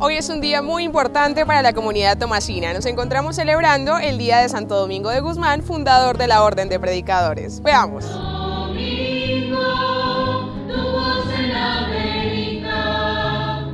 Hoy es un día muy importante para la comunidad tomasina. Nos encontramos celebrando el Día de Santo Domingo de Guzmán, fundador de la Orden de Predicadores. Veamos. Domingo, tu voz en América,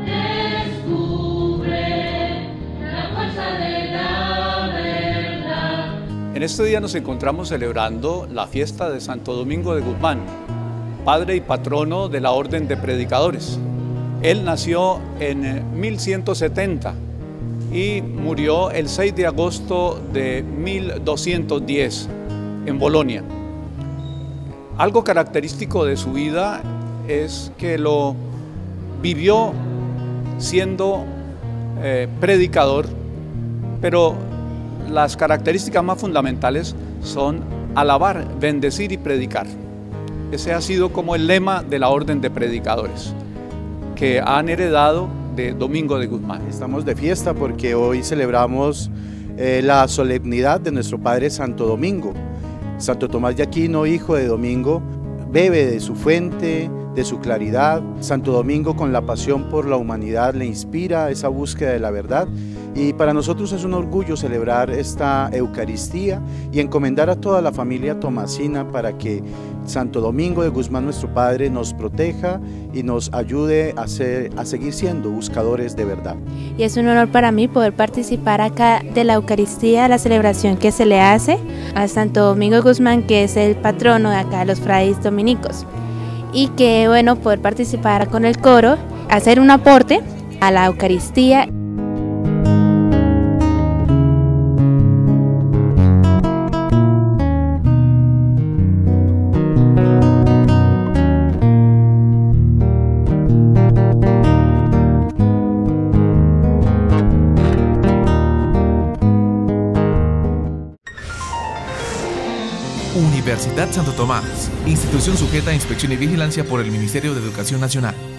descubre la fuerza de la verdad. En este día nos encontramos celebrando la fiesta de Santo Domingo de Guzmán, padre y patrono de la Orden de Predicadores. Él nació en 1170 y murió el 6 de agosto de 1210 en Bolonia. Algo característico de su vida es que lo vivió siendo predicador, pero las características más fundamentales son alabar, bendecir y predicar. Ese ha sido como el lema de la Orden de Predicadores, que han heredado de Domingo de Guzmán. Estamos de fiesta porque hoy celebramos la solemnidad de nuestro Padre Santo Domingo. Santo Tomás de Aquino, hijo de Domingo, bebe de su fuente, de su claridad. Santo Domingo, con la pasión por la humanidad, le inspira esa búsqueda de la verdad. Y para nosotros es un orgullo celebrar esta Eucaristía y encomendar a toda la familia tomasina para que Santo Domingo de Guzmán, nuestro Padre, nos proteja y nos ayude a seguir siendo buscadores de verdad. Y es un honor para mí poder participar acá de la Eucaristía, la celebración que se le hace a Santo Domingo de Guzmán, que es el patrono de acá, los frailes dominicos. Y que bueno, poder participar con el coro, hacer un aporte a la Eucaristía. Universidad Santo Tomás, institución sujeta a inspección y vigilancia por el Ministerio de Educación Nacional.